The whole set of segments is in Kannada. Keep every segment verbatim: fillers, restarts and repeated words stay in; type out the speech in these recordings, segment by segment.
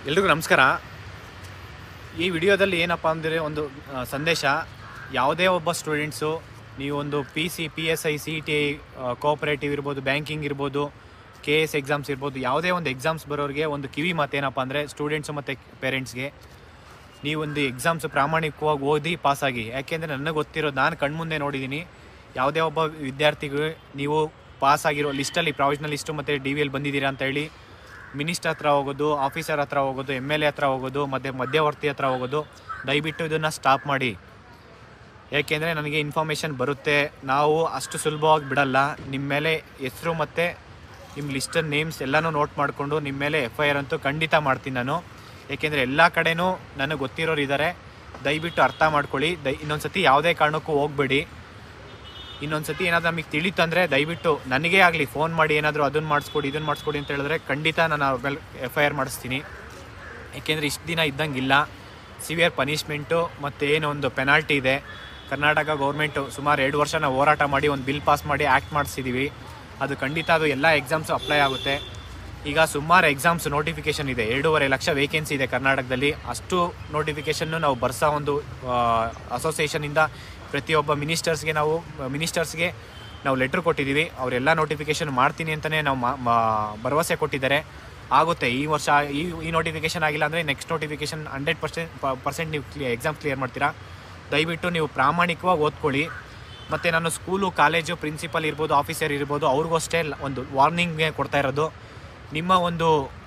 ಎಲ್ರಿಗೂ ನಮಸ್ಕಾರ. ಈ ವಿಡಿಯೋದಲ್ಲಿ ಏನಪ್ಪ ಅಂದರೆ ಒಂದು ಸಂದೇಶ. ಯಾವುದೇ ಒಬ್ಬ ಸ್ಟೂಡೆಂಟ್ಸು ನೀವು ಒಂದು P C P S I C T I cooperative ಇರ್ಬೋದು, ಬ್ಯಾಂಕಿಂಗ್ ಇರ್ಬೋದು, ಕೆ ಎಸ್ ಎಕ್ಸಾಮ್ಸ್ ಇರ್ಬೋದು, ಯಾವುದೇ ಒಂದು ಎಕ್ಸಾಮ್ಸ್ ಬರೋರಿಗೆ ಒಂದು ಕಿವಿ ಮಾತೇನಪ್ಪ ಅಂದರೆ ಸ್ಟೂಡೆಂಟ್ಸು ಮತ್ತು ಪೇರೆಂಟ್ಸ್ಗೆ, ನೀವೊಂದು ಎಕ್ಸಾಮ್ಸ್ ಪ್ರಾಮಾಣಿಕವಾಗಿ ಓದಿ ಪಾಸಾಗಿ. ಯಾಕೆಂದರೆ ನನಗೆ ಗೊತ್ತಿರೋದು, ನಾನು ಕಣ್ಮುಂದೆ ನೋಡಿದ್ದೀನಿ. ಯಾವುದೇ ಒಬ್ಬ ವಿದ್ಯಾರ್ಥಿಗಳು ನೀವು ಪಾಸಾಗಿರೋ ಲಿಸ್ಟಲ್ಲಿ ಪ್ರಾವಿಷನಲ್ ಲಿಸ್ಟು ಮತ್ತು ಡಿ ವಿ ಎಲ್ ಬಂದಿದ್ದೀರಾ ಅಂತ ಹೇಳಿ ಮಿನಿಸ್ಟರ್ ಹತ್ರ ಹೋಗೋದು, ಆಫೀಸರ್ ಹತ್ರ ಹೋಗೋದು, ಎಮ್ ಎಲ್ ಎ ಹತ್ರ ಹೋಗೋದು, ಮತ್ತು ಮಧ್ಯವರ್ತಿ ಹತ್ರ ಹೋಗೋದು, ದಯವಿಟ್ಟು ಇದನ್ನು ಸ್ಟಾಪ್ ಮಾಡಿ. ಏಕೆಂದರೆ ನನಗೆ ಇನ್ಫಾರ್ಮೇಷನ್ ಬರುತ್ತೆ, ನಾವು ಅಷ್ಟು ಸುಲಭವಾಗಿ ಬಿಡಲ್ಲ. ನಿಮ್ಮ ಮೇಲೆ ಹೆಸರು ಮತ್ತು ನಿಮ್ಮ ಲಿಸ್ಟಲ್ಲಿ ನೇಮ್ಸ್ ಎಲ್ಲನೂ ನೋಟ್ ಮಾಡಿಕೊಂಡು ನಿಮ್ಮ ಮೇಲೆ ಎಫ್ ಐ ಆರ್ ಅಂತೂ ಖಂಡಿತ ಮಾಡ್ತೀನಿ ನಾನು. ಏಕೆಂದರೆ ಎಲ್ಲ ಕಡೆನೂ ನನಗೆ ಗೊತ್ತಿರೋರು ಇದ್ದಾರೆ. ದಯವಿಟ್ಟು ಅರ್ಥ ಮಾಡ್ಕೊಳ್ಳಿ. ದೈ ಇನ್ನೊಂದು ಸತಿ ಯಾವುದೇ ಕಾರಣಕ್ಕೂ ಹೋಗಬೇಡಿ. ಇನ್ನೊಂದು ಸತಿ ಏನಾದರೂ ನಮಗೆ ತಿಳಿತಂದರೆ ದಯವಿಟ್ಟು ನನಗೇ ಆಗಲಿ ಫೋನ್ ಮಾಡಿ ಏನಾದರೂ ಅದನ್ನು ಮಾಡಿಸ್ಕೊಡಿ ಇದನ್ನು ಮಾಡಿಸ್ಕೊಡಿ ಅಂತ ಹೇಳಿದ್ರೆ ಖಂಡಿತ ನಾನು ಅವ್ರ ಮೇಲೆ ಎಫ್ ಐ ಆರ್ ಮಾಡಿಸ್ತೀನಿ. ಏಕೆಂದರೆ ಇಷ್ಟು ದಿನ ಇದ್ದಂಗಿಲ್ಲ. ಸಿವಿಯರ್ ಪನಿಷ್ಮೆಂಟು ಮತ್ತು ಏನೋ ಒಂದು ಪೆನಾಲ್ಟಿ ಇದೆ. ಕರ್ನಾಟಕ ಗೌರ್ಮೆಂಟು ಸುಮಾರು ಎರಡು ವರ್ಷ ನಾವು ಹೋರಾಟ ಮಾಡಿ ಒಂದು ಬಿಲ್ ಪಾಸ್ ಮಾಡಿ ಆ್ಯಕ್ಟ್ ಮಾಡಿಸಿದ್ದೀವಿ. ಅದು ಖಂಡಿತ ಅದು ಎಲ್ಲ ಎಕ್ಸಾಮ್ಸು ಅಪ್ಲೈ ಆಗುತ್ತೆ. ಈಗ ಸುಮಾರು ಎಕ್ಸಾಮ್ಸ್ ನೋಟಿಫಿಕೇಷನ್ ಇದೆ. ಎರಡೂವರೆ ಲಕ್ಷ ವೇಕೆನ್ಸಿ ಇದೆ ಕರ್ನಾಟಕದಲ್ಲಿ. ಅಷ್ಟು ನೋಟಿಫಿಕೇಷನ್ನು ನಾವು ಬರ್ಸೋ ಒಂದು ಅಸೋಸಿಯೇಷನಿಂದ ಪ್ರತಿಯೊಬ್ಬ ಮಿನಿಸ್ಟರ್ಸ್ಗೆ ನಾವು ಮಿನಿಸ್ಟರ್ಸ್ಗೆ ನಾವು ಲೆಟ್ರ್ ಕೊಟ್ಟಿದ್ದೀವಿ. ಅವರೆಲ್ಲ ನೋಟಿಫಿಕೇಷನ್ ಮಾಡ್ತೀನಿ ಅಂತಲೇ ನಾವು ಭರವಸೆ ಕೊಟ್ಟಿದ್ದಾರೆ. ಆಗುತ್ತೆ ಈ ವರ್ಷ. ಈ ಈ ನೋಟಿಫಿಕೇಷನ್ ಆಗಿಲ್ಲ ಅಂದರೆ next notification hundred percent percent ನೀವು ಕ್ಲಿಯರ್ ಎಕ್ಸಾಮ್ ಕ್ಲಿಯರ್ ಮಾಡ್ತೀರಾ. ದಯವಿಟ್ಟು ನೀವು ಪ್ರಾಮಾಣಿಕವಾಗಿ ಓದ್ಕೊಳ್ಳಿ. ಮತ್ತು ನಾನು ಸ್ಕೂಲು, ಕಾಲೇಜು ಪ್ರಿನ್ಸಿಪಲ್ ಇರ್ಬೋದು, ಆಫೀಸರ್ ಇರ್ಬೋದು, ಅವ್ರಿಗೂ ಅಷ್ಟೇ ಒಂದು ವಾರ್ನಿಂಗ್ಗೆ ಕೊಡ್ತಾ ಇರೋದು. ನಿಮ್ಮ ಒಂದು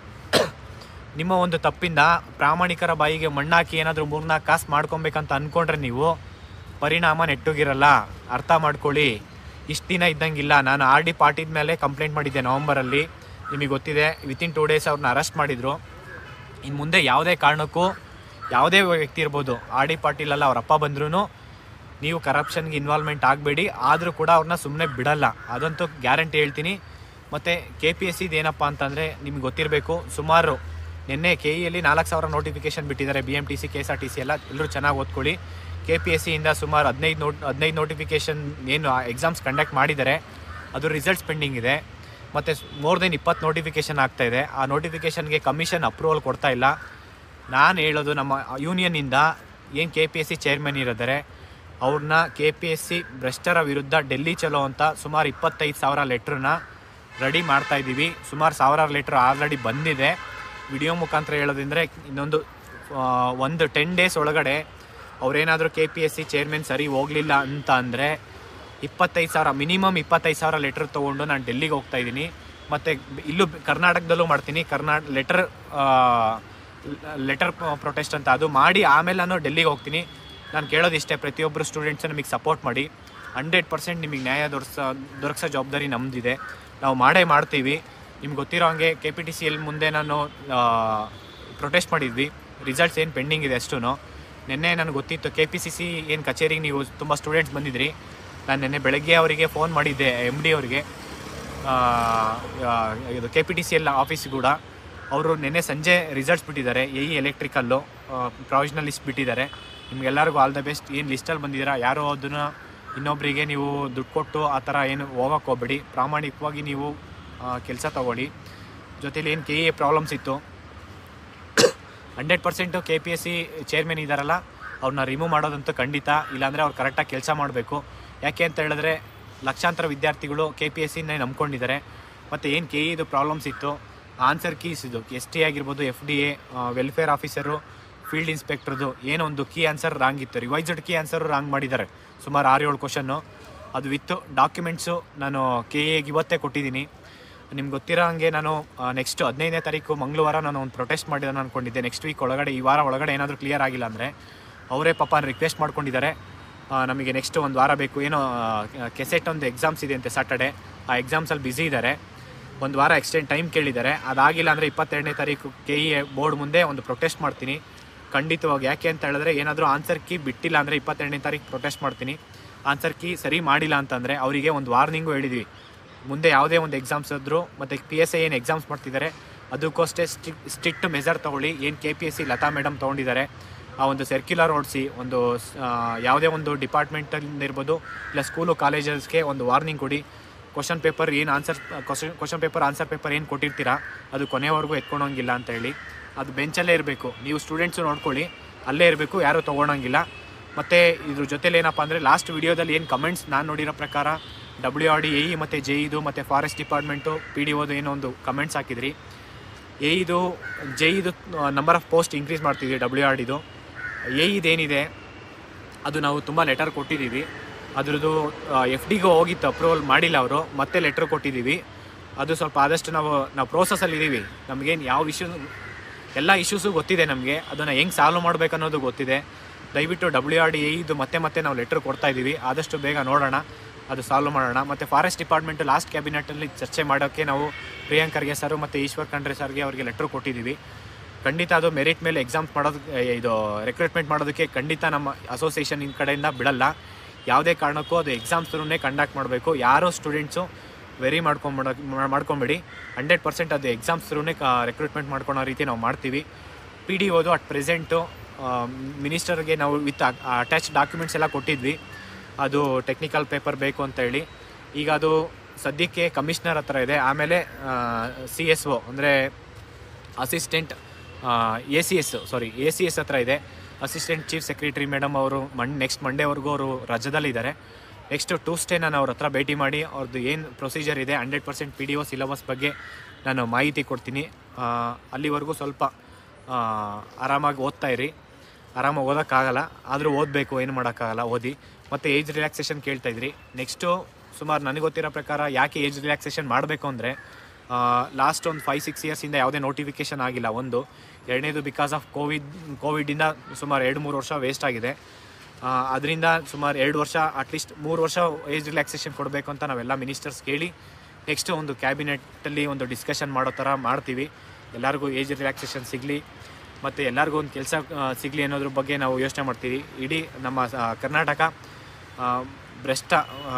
ನಿಮ್ಮ ಒಂದು ತಪ್ಪಿಂದ ಪ್ರಾಮಾಣಿಕರ ಬಾಯಿಗೆ ಮಣ್ಣಾಕಿ ಏನಾದರೂ ಮೂರ್ನಾಲ್ಕು ಕಾಸು ಮಾಡ್ಕೊಬೇಕಂತ ಅಂದ್ಕೊಂಡ್ರೆ ನೀವು ಪರಿಣಾಮ ನೆಟ್ಟಗಿರಲ್ಲ. ಅರ್ಥ ಮಾಡ್ಕೊಳ್ಳಿ. ಇಷ್ಟು ದಿನ ಇದ್ದಂಗಿಲ್ಲ. ನಾನು ಆರ್ ಡಿ ಪಾಟೀಲ್ ಮೇಲೆ ಕಂಪ್ಲೇಂಟ್ ಮಾಡಿದ್ದೆ ನವಂಬರಲ್ಲಿ. ನಿಮಗೆ ಗೊತ್ತಿದೆ, ವಿತಿನ್ ಟೂ ಡೇಸ್ ಅವ್ರನ್ನ ಅರೆಸ್ಟ್ ಮಾಡಿದರು. ಇನ್ನು ಮುಂದೆ ಯಾವುದೇ ಕಾರಣಕ್ಕೂ ಯಾವುದೇ ವ್ಯಕ್ತಿ ಇರ್ಬೋದು, ಆರ್ ಡಿ ಪಾಟೀಲ್ ಅಲ್ಲ ಅವ್ರ ಅಪ್ಪ ಬಂದ್ರೂ ನೀವು ಕರಪ್ಷನ್ಗೆ ಇನ್ವಾಲ್ವ್ಮೆಂಟ್ ಆಗಬೇಡಿ. ಆದರೂ ಕೂಡ ಅವ್ರನ್ನ ಸುಮ್ಮನೆ ಬಿಡಲ್ಲ, ಅದಂತೂ ಗ್ಯಾರಂಟಿ ಹೇಳ್ತೀನಿ. ಮತ್ತು ಕೆ ಪಿ ಎಸ್ ಸಿದು ಏನಪ್ಪ ಅಂತಂದರೆ ನಿಮ್ಗೆ ಗೊತ್ತಿರಬೇಕು, ಸುಮಾರು ನಿನ್ನೆ ಕೆ ಇಯಲ್ಲಿ ನಾಲ್ಕು ಸಾವಿರ ನೋಟಿಫಿಕೇಷನ್ ಬಿಟ್ಟಿದ್ದಾರೆ. B M T C, K S R T C ಎಲ್ಲ. ಎಲ್ಲರೂ ಚೆನ್ನಾಗಿ ಓದ್ಕೊಳ್ಳಿ. ಕೆ ಪಿ ಎಸ್ ಸಿಯಿಂದ ಸುಮಾರು ಹದಿನೈದು ನೋಟ್ ಹದಿನೈದು ನೋಟಿಫಿಕೇಷನ್ ಏನು ಎಕ್ಸಾಮ್ಸ್ ಕಂಡಕ್ಟ್ ಮಾಡಿದ್ದಾರೆ, ಅದು ರಿಸಲ್ಟ್ಸ್ ಪೆಂಡಿಂಗ್ ಇದೆ. ಮತ್ತು ಮೋರ್ ದೆನ್ ಇಪ್ಪತ್ತು ನೋಟಿಫಿಕೇಷನ್ ಆಗ್ತಾಯಿದೆ. ಆ ನೋಟಿಫಿಕೇಷನ್ಗೆ ಕಮಿಷನ್ ಅಪ್ರೂವಲ್ ಕೊಡ್ತಾ ಇಲ್ಲ. ನಾನು ಹೇಳೋದು, ನಮ್ಮ ಯೂನಿಯನ್ನಿಂದ ಏನು K P S C chairman ಇರಿದ್ದಾರೆ ಅವ್ರನ್ನ ಕೆ ಪಿ ಎಸ್ ಸಿ ಭ್ರಷ್ಟರ ವಿರುದ್ಧ ಡೆಲ್ಲಿ ಚಲೋ ಅಂತ ಸುಮಾರು ಇಪ್ಪತ್ತೈದು ಸಾವಿರ ಲೆಟ್ರನ್ನ ರೆಡಿ ಮಾಡ್ತಾಯಿದ್ದೀವಿ. ಸುಮಾರು ಸಾವಿರಾರು ಲೆಟ್ರ್ ಆಲ್ರೆಡಿ ಬಂದಿದೆ. ವಿಡಿಯೋ ಮುಖಾಂತರ ಹೇಳೋದಂದರೆ ಇನ್ನೊಂದು ಒಂದು ಟೆನ್ ಡೇಸ್ ಒಳಗಡೆ ಅವರೇನಾದರೂ K P S C chairman ಸರಿ ಹೋಗಲಿಲ್ಲ ಅಂತ ಅಂದರೆ ಇಪ್ಪತ್ತೈದು ಸಾವಿರ ಮಿನಿಮಮ್ ಇಪ್ಪತ್ತೈದು ಸಾವಿರ ಲೆಟ್ರ್ ತೊಗೊಂಡು ನಾನು ಡೆಲ್ಲಿಗೆ ಹೋಗ್ತಾಯಿದ್ದೀನಿ. ಮತ್ತು ಇಲ್ಲೂ ಕರ್ನಾಟಕದಲ್ಲೂ ಮಾಡ್ತೀನಿ. ಕರ್ನಾಟಕ ಲೆಟರ್ ಲೆಟರ್ ಪ್ರೊಟೆಸ್ಟ್ ಅಂತ ಅದು ಮಾಡಿ ಆಮೇಲೆ ನಾನು ಡೆಲ್ಲಿಗೆ ಹೋಗ್ತೀನಿ. ನಾನು ಕೇಳೋದಿಷ್ಟೇ, ಪ್ರತಿಯೊಬ್ಬರು ಸ್ಟೂಡೆಂಟ್ಸು ನಮಗೆ ಸಪೋರ್ಟ್ ಮಾಡಿ. ಹಂಡ್ರೆಡ್ ಪರ್ಸೆಂಟ್ ನಿಮಗೆ ನ್ಯಾಯ ದೊರಸ ದೊರಕಿಸೋ ಜವಾಬ್ದಾರಿ ನಮ್ಮದಿದೆ. ನಾವು ಮಾಡೇ ಮಾಡ್ತೀವಿ. ನಿಮ್ಗೆ ಗೊತ್ತಿರೋ ಹಾಗೆ ಕೆ ಪಿ ಟಿ ಸಿ ಎಲ್ಲಿ ಮುಂದೆ ನಾನು ಪ್ರೊಟೆಸ್ಟ್ ಮಾಡಿದ್ವಿ. ರಿಸಲ್ಟ್ಸ್ ಏನು ಪೆಂಡಿಂಗ್ ಇದೆ ಅಷ್ಟೂ. ನಿನ್ನೆ ನನಗೆ ಗೊತ್ತಿತ್ತು ಕೆ ಪಿ ಸಿ ಸಿ ಏನು ಕಚೇರಿಗೆ ನೀವು ತುಂಬ ಸ್ಟೂಡೆಂಟ್ಸ್ ಬಂದಿದ್ರಿ. ನಾನು ನಿನ್ನೆ ಬೆಳಗ್ಗೆ ಅವರಿಗೆ ಫೋನ್ ಮಾಡಿದ್ದೆ, ಎಮ್ ಡಿ ಅವರಿಗೆ, ಇದು K P T C L office ಕೂಡ. ಅವರು ನಿನ್ನೆ ಸಂಜೆ ರಿಸಲ್ಟ್ಸ್ ಬಿಟ್ಟಿದ್ದಾರೆ. A E electrical provisional list ಬಿಟ್ಟಿದ್ದಾರೆ. ನಿಮಗೆಲ್ಲರಿಗೂ ಆಲ್ ದ ಬೆಸ್ಟ್. ಏನು ಲಿಸ್ಟಲ್ಲಿ ಬಂದಿದ್ದೀರಾ, ಯಾರೋ ಅದನ್ನು ಇನ್ನೊಬ್ಬರಿಗೆ ನೀವು ದುಡ್ಡು ಕೊಟ್ಟು ಆ ಥರ ಏನು ಹೋಗೋಕ್ಕೆ ಹೋಗ್ಬೇಡಿ. ಪ್ರಾಮಾಣಿಕವಾಗಿ ನೀವು ಕೆಲಸ ತೊಗೊಳ್ಳಿ. ಜೊತೇಲಿ ಏನು ಕೆ ಎ ಪ್ರಾಬ್ಲಮ್ಸ್ ಇತ್ತು, hundred percent K P S C chairman ಇದ್ದಾರಲ್ಲ ಅವ್ರನ್ನ ರಿಮೂವ್ ಮಾಡೋದಂತೂ ಖಂಡಿತ. ಇಲ್ಲಾಂದರೆ ಅವ್ರು ಕರೆಕ್ಟಾಗಿ ಕೆಲಸ ಮಾಡಬೇಕು. ಯಾಕೆ ಅಂತ ಹೇಳಿದ್ರೆ ಲಕ್ಷಾಂತರ ವಿದ್ಯಾರ್ಥಿಗಳು ಕೆ ಪಿ ಎಸ್ ಸಿನೇ ನಂಬ್ಕೊಂಡಿದ್ದಾರೆ. ಮತ್ತು ಏನು ಕೆ ಇದು ಪ್ರಾಬ್ಲಮ್ಸ್ ಇತ್ತು, ಆನ್ಸರ್ ಕೀಸ್ ಇದು ಎಸ್ ಟಿ ಆಗಿರ್ಬೋದು, F D A, welfare officer, field ಇನ್ಸ್ಪೆಕ್ಟ್ರದ್ದು ಏನೋ ಒಂದು ಕೀ ಆನ್ಸರ್ ರಾಂಗ್ ಇತ್ತು. ರಿವೈಸ್ಡ್ ಕೀ ಆನ್ಸರು ರಾಂಗ್ ಮಾಡಿದ್ದಾರೆ. ಸುಮಾರು ಆರು ಏಳು ಕ್ವಶನ್ನು. ಅದು ವಿತ್ತು ಡಾಕ್ಯುಮೆಂಟ್ಸು ನಾನು ಕೆ ಎಗೆ ಇವತ್ತೇ ಕೊಟ್ಟಿದ್ದೀನಿ. ನಿಮ್ಗೆ ಗೊತ್ತಿರೋ ಹಾಗೆ ನಾನು ನೆಕ್ಸ್ಟ್ ಹದಿನೈದನೇ ತಾರೀಕು ಮಂಗಳವಾರ ನಾನು ಒಂದು ಪ್ರೊಟೆಸ್ಟ್ ಮಾಡಿದಾನೆ ಅಂದ್ಕೊಂಡಿದ್ದೆ. ನೆಕ್ಸ್ಟ್ ವೀಕ್ ಒಳಗಡೆ, ಈ ವಾರ ಒಳಗಡೆ ಏನಾದರೂ ಕ್ಲಿಯರ್ ಆಗಿಲ್ಲ ಅಂದರೆ ಅವರೇ ಪಾಪ ರಿಕ್ವೆಸ್ಟ್ ಮಾಡ್ಕೊಂಡಿದ್ದಾರೆ, ನಮಗೆ ನೆಕ್ಸ್ಟ್ ಒಂದು ವಾರ ಬೇಕು. ಏನೋ ಕೆಸೆಟ್ ಒಂದು ಎಕ್ಸಾಮ್ಸ್ ಇದೆ ಅಂತೆ ಸ್ಯಾಟರ್ಡೆ. ಆ ಎಕ್ಸಾಮ್ಸಲ್ಲಿ ಬ್ಯುಸಿ ಇದ್ದಾರೆ. ಒಂದು ವಾರ ಎಕ್ಸ್ಟೆಂಡ್ ಟೈಮ್ ಕೇಳಿದ್ದಾರೆ. ಅದಾಗಿಲ್ಲ ಅಂದರೆ ಇಪ್ಪತ್ತೆರಡನೇ ತಾರೀಕು ಕೆ ಇ ಬೋರ್ಡ್ ಮುಂದೆ ಒಂದು ಪ್ರೊಟೆಸ್ಟ್ ಮಾಡ್ತೀನಿ ಖಂಡಿತವಾಗಿ. ಯಾಕೆ ಅಂತ ಹೇಳಿದ್ರೆ ಏನಾದರೂ ಆನ್ಸರ್ ಕೀ ಬಿಟ್ಟಿಲ್ಲ ಅಂದರೆ ಇಪ್ಪತ್ತೆರಡನೇ ತಾರೀಕು ಪ್ರೊಟೆಸ್ಟ್ ಮಾಡ್ತೀನಿ. ಆನ್ಸರ್ ಕೀ ಸರಿ ಮಾಡಿಲ್ಲ ಅಂತಂದರೆ ಅವರಿಗೆ ಒಂದು ವಾರ್ನಿಂಗು ಹೇಳಿದ್ವಿ. ಮುಂದೆ ಯಾವುದೇ ಒಂದು ಎಕ್ಸಾಮ್ಸ್ ಆದರೂ ಮತ್ತು ಪಿ ಎಸ್ ಐ ಏನು ಎಕ್ಸಾಮ್ಸ್ ಮಾಡ್ತಿದ್ದಾರೆ ಅದಕ್ಕಷ್ಟೇ ಸ್ಟಿಕ್ ಸ್ಟ್ರಿಕ್ಟ್ ಮೆಜರ್ ತೊಗೊಳ್ಳಿ. ಏನು K P S C Lata madam ತೊಗೊಂಡಿದ್ದಾರೆ ಆ ಒಂದು ಸರ್ಕ್ಯುಲರ್ ಓಡಿಸಿ ಒಂದು ಯಾವುದೇ ಒಂದು ಡಿಪಾರ್ಟ್ಮೆಂಟಲ್ಲಿಂದ ಇರ್ಬೋದು, ಇಲ್ಲ ಸ್ಕೂಲು ಕಾಲೇಜಸ್ಗೆ ಒಂದು ವಾರ್ನಿಂಗ್ ಕೊಡಿ. ಕ್ವಶನ್ ಪೇಪರ್ ಏನು answer question question paper answer paper ಏನು ಕೊಟ್ಟಿರ್ತೀರಾ ಅದು ಕೊನೆವರೆಗೂ ಎತ್ಕೊಳೋಂಗಿಲ್ಲ ಅಂತ ಹೇಳಿ. ಅದು ಬೆಂಚಲ್ಲೇ ಇರಬೇಕು. ನೀವು ಸ್ಟೂಡೆಂಟ್ಸು ನೋಡ್ಕೊಳ್ಳಿ, ಅಲ್ಲೇ ಇರಬೇಕು, ಯಾರೂ ತೊಗೊಳಂಗಿಲ್ಲ. ಮತ್ತು ಇದ್ರ ಜೊತೆಲಿ ಏನಪ್ಪ ಅಂದರೆ ಲಾಸ್ಟ್ ವಿಡಿಯೋದಲ್ಲಿ ಏನು ಕಮೆಂಟ್ಸ್ ನಾನು ನೋಡಿರೋ ಪ್ರಕಾರ W R D A E ಮತ್ತು ಜೆ ಇದು ಮತ್ತು ಫಾರೆಸ್ಟ್ ಡಿಪಾರ್ಟ್ಮೆಂಟು ಪಿ ಡಿ ಓದು ಏನೋ ಒಂದು ಕಮೆಂಟ್ಸ್ ಹಾಕಿದ್ರಿ. ಎ ಇದು ಜೆ ಇದು ನಂಬರ್ ಆಫ್ ಪೋಸ್ಟ್ ಇನ್ಕ್ರೀಸ್ ಮಾಡ್ತಿದ್ವಿ. ಡಬ್ಲ್ಯೂ ಆರ್ ಡಿದು ಎ ಇದೇನಿದೆ ಅದು ನಾವು ತುಂಬ ಲೆಟರ್ ಕೊಟ್ಟಿದ್ದೀವಿ. ಅದ್ರದ್ದು ಎಫ್ ಡಿಗೂ ಹೋಗಿತ್ತು, ಅಪ್ರೂವಲ್ ಮಾಡಿಲ್ಲ ಅವರು, ಮತ್ತೆ ಲೆಟ್ರ್ ಕೊಟ್ಟಿದ್ದೀವಿ. ಅದು ಸ್ವಲ್ಪ ಆದಷ್ಟು ನಾವು ನಾವು ಪ್ರೋಸೆಸ್ಸಲ್ಲಿದ್ದೀವಿ. ನಮಗೇನು ಯಾವ ಇಶ್ಯೂ ಎಲ್ಲ ಇಶ್ಯೂಸು ಗೊತ್ತಿದೆ ನಮಗೆ, ಅದನ್ನು ಹೆಂಗೆ ಸಾಲ್ವ್ ಮಾಡಬೇಕು ಅನ್ನೋದು ಗೊತ್ತಿದೆ. ದಯವಿಟ್ಟು ಡಬ್ಲ್ಯೂ ಆರ್ ಡಿ ಎ ಇದು ಮತ್ತೆ ಮತ್ತೆ ನಾವು ಲೆಟ್ರ್ ಕೊಡ್ತಾಯಿದ್ದೀವಿ, ಆದಷ್ಟು ಬೇಗ ನೋಡೋಣ, ಅದು ಸಾಲ್ವ್ ಮಾಡೋಣ. ಮತ್ತು ಫಾರೆಸ್ಟ್ ಡಿಪಾರ್ಟ್ಮೆಂಟು ಲಾಸ್ಟ್ ಕ್ಯಾಬಿನೆಟಲ್ಲಿ ಚರ್ಚೆ ಮಾಡೋಕ್ಕೆ ನಾವು ಪ್ರಿಯಾಂಕ್ ಖರ್ಗೆ ಸರ್ ಮತ್ತು ಈಶ್ವರ್ ಖಂಡ್ರೆ ಸರ್ಗೆ ಅವರಿಗೆ ಲೆಟ್ರ್ ಕೊಟ್ಟಿದ್ದೀವಿ. ಖಂಡಿತ ಅದು ಮೆರಿಟ್ ಮೇಲೆ ಎಕ್ಸಾಮ್ಸ್ ಮಾಡೋದು, ಇದು ರೆಕ್ರೂಟ್ಮೆಂಟ್ ಮಾಡೋದಕ್ಕೆ ಖಂಡಿತ ನಮ್ಮ ಅಸೋಸಿಯೇಷನ್ ಇನ್ ಕಡೆಯಿಂದ ಬಿಡಲ್ಲ. ಯಾವುದೇ ಕಾರಣಕ್ಕೂ ಅದು ಎಕ್ಸಾಮ್ಸ್ ಥ್ರೂನೇ ಕಂಡಕ್ಟ್ ಮಾಡಬೇಕು. ಯಾರೋ ಸ್ಟೂಡೆಂಟ್ಸು ವೆರಿ ಮಾಡ್ಕೊಂಬಿಡ ಮಾಡ್ಕೊಂಬಿಡಿ ಹಂಡ್ರೆಡ್ ಪರ್ಸೆಂಟ್ ಅದು ಎಕ್ಸಾಮ್ಸ್ ಥ್ರೂನೇ ರೆಕ್ರೂಟ್ಮೆಂಟ್ ಮಾಡ್ಕೊಳೋ ರೀತಿ ನಾವು ಮಾಡ್ತೀವಿ. ಪಿ ಡಿ ಓದು ಅಟ್ ಪ್ರೆಸೆಂಟು ಮಿನಿಸ್ಟರ್ಗೆ ನಾವು ವಿತ್ ಅಟ್ಯಾಚ್ ಡಾಕ್ಯುಮೆಂಟ್ಸ್ ಎಲ್ಲ ಕೊಟ್ಟಿದ್ವಿ, ಅದು ಟೆಕ್ನಿಕಲ್ ಪೇಪರ್ ಬೇಕು ಅಂತ ಹೇಳಿ. ಈಗ ಅದು ಸದ್ಯಕ್ಕೆ ಕಮಿಷ್ನರ್ ಹತ್ರ ಇದೆ. ಆಮೇಲೆ ಸಿ ಎಸ್ ಒ ಅಂದರೆ assistant A C S sorry A C S ಹತ್ರ ಇದೆ. ಅಸಿಸ್ಟೆಂಟ್ ಚೀಫ್ ಸೆಕ್ರೆಟರಿ ಮೇಡಮ್ ಅವರು ಮನ್ ನೆಕ್ಸ್ಟ್ ಮಂಡೇವರೆಗೂ ಅವರು ರಜದಲ್ಲಿದ್ದಾರೆ. ನೆಕ್ಸ್ಟು ಟ್ಯೂಸ್ಡೇ ನಾನು ಅವ್ರ ಹತ್ರ ಭೇಟಿ ಮಾಡಿ ಅವ್ರದ್ದು ಏನು ಪ್ರೊಸೀಜರ್ ಇದೆ hundred percent P D O syllabus ಬಗ್ಗೆ ನಾನು ಮಾಹಿತಿ ಕೊಡ್ತೀನಿ. ಅಲ್ಲಿವರೆಗೂ ಸ್ವಲ್ಪ ಆರಾಮಾಗಿ ಓದ್ತಾ ಇರಿ. ಆರಾಮಾಗಿ ಓದೋಕ್ಕಾಗಲ್ಲ, ಆದರೂ ಓದಬೇಕು, ಏನು ಮಾಡೋಕ್ಕಾಗಲ್ಲ, ಓದಿ. ಮತ್ತು ಏಜ್ ರಿಲ್ಯಾಕ್ಸೇಷನ್ ಕೇಳ್ತಾಯಿದ್ರಿ. ನೆಕ್ಸ್ಟು ಸುಮಾರು ನನಗೆ ಗೊತ್ತಿರೋ ಪ್ರಕಾರ ಯಾಕೆ ಏಜ್ ರಿಲ್ಯಾಕ್ಸೇಷನ್ ಮಾಡಬೇಕು ಅಂದರೆ ಲಾಸ್ಟ್ ಒಂದು ಫೈವ್ ಸಿಕ್ಸ್ ಇಯರ್ಸಿಂದ ಯಾವುದೇ ನೋಟಿಫಿಕೇಷನ್ ಆಗಿಲ್ಲ ಒಂದು. ಎರಡನೇದು ಬಿಕಾಸ್ ಆಫ್ ಕೋವಿಡ್ ಕೋವಿಡಿಂದ ಸುಮಾರು ಎರಡು ಮೂರು ವರ್ಷ ವೇಸ್ಟ್ ಆಗಿದೆ. ಅದರಿಂದ ಸುಮಾರು ಎರಡು ವರ್ಷ ಅಟ್ಲೀಸ್ಟ್ ಮೂರು ವರ್ಷ ಏಜ್ ರಿಲ್ಯಾಕ್ಸೇಷನ್ ಕೊಡಬೇಕು ಅಂತ ನಾವೆಲ್ಲ ಮಿನಿಸ್ಟರ್ಸ್ ಕೇಳಿ ನೆಕ್ಸ್ಟ್ ಒಂದು ಕ್ಯಾಬಿನೆಟ್ಟಲ್ಲಿ ಒಂದು ಡಿಸ್ಕಷನ್ ಮಾಡೋ ಥರ ಮಾಡ್ತೀವಿ. ಎಲ್ಲರಿಗೂ ಏಜ್ ರಿಲ್ಯಾಕ್ಸೇಷನ್ ಸಿಗಲಿ ಮತ್ತು ಎಲ್ಲರಿಗೂ ಒಂದು ಕೆಲಸ ಸಿಗಲಿ ಅನ್ನೋದ್ರ ಬಗ್ಗೆ ನಾವು ಯೋಚನೆ ಮಾಡ್ತೀವಿ. ಇಡೀ ನಮ್ಮ ಕರ್ನಾಟಕ ಭ್ರಷ್ಟ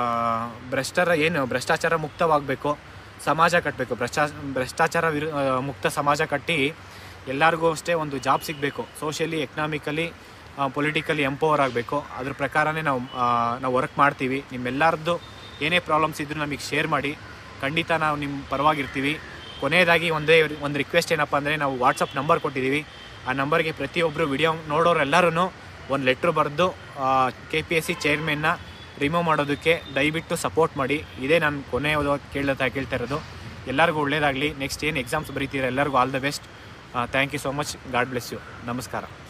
ಭ್ರಷ್ಟರ ಏನು ಭ್ರಷ್ಟಾಚಾರ ಮುಕ್ತವಾಗಬೇಕು, ಸಮಾಜ ಕಟ್ಟಬೇಕು, ಭ್ರಷ್ಟಾ ಭ್ರಷ್ಟಾಚಾರ ವಿರು ಮುಕ್ತ ಸಮಾಜ ಕಟ್ಟಿ ಎಲ್ಲರಿಗೂ ಅಷ್ಟೇ ಒಂದು ಜಾಬ್ ಸಿಗಬೇಕು. ಸೋಷಿಯಲಿ ಎಕನಾಮಿಕಲಿ ಪೊಲಿಟಿಕಲಿ ಎಂಪವರ್ ಆಗಬೇಕು. ಅದ್ರ ಪ್ರಕಾರನೇ ನಾವು ನಾವು ವರ್ಕ್ ಮಾಡ್ತೀವಿ. ನಿಮ್ಮೆಲ್ಲರದ್ದು ಏನೇ ಪ್ರಾಬ್ಲಮ್ಸ್ ಇದ್ದರೂ ನಮಗೆ ಶೇರ್ ಮಾಡಿ, ಖಂಡಿತ ನಾವು ನಿಮ್ಮ ಪರವಾಗಿರ್ತೀವಿ. ಕೊನೆಯದಾಗಿ ಒಂದೇ ಒಂದು ರಿಕ್ವೆಸ್ಟ್ ಏನಪ್ಪ ಅಂದರೆ, ನಾವು ವಾಟ್ಸಪ್ ನಂಬರ್ ಕೊಟ್ಟಿದ್ದೀವಿ. ಆ ನಂಬರ್ಗೆ ಪ್ರತಿಯೊಬ್ಬರು ವಿಡಿಯೋ ನೋಡೋರೆಲ್ಲರೂ ಒಂದು ಲೆಟ್ರ್ ಬರೆದು ಕೆ ಪಿ ಎಸ್ ಸಿ ಚೇರ್ಮನ್ನ ರಿಮೂವ್ ಮಾಡೋದಕ್ಕೆ ದಯವಿಟ್ಟು ಸಪೋರ್ಟ್ ಮಾಡಿ. ಇದೇ ನಾನು ಕೊನೆಯ ಕೇಳ್ತಾ ಕೇಳ್ತಾ ಇರೋದು. ಎಲ್ಲರಿಗೂ ಒಳ್ಳೆಯದಾಗಲಿ. ನೆಕ್ಸ್ಟ್ ಏನು ಎಕ್ಸಾಮ್ಸ್ ಬರೀತೀರ ಎಲ್ಲರಿಗೂ all the best. Thank you so much. God bless you. ನಮಸ್ಕಾರ.